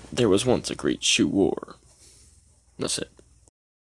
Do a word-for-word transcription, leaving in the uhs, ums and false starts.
There was once a great shoe war. That's it.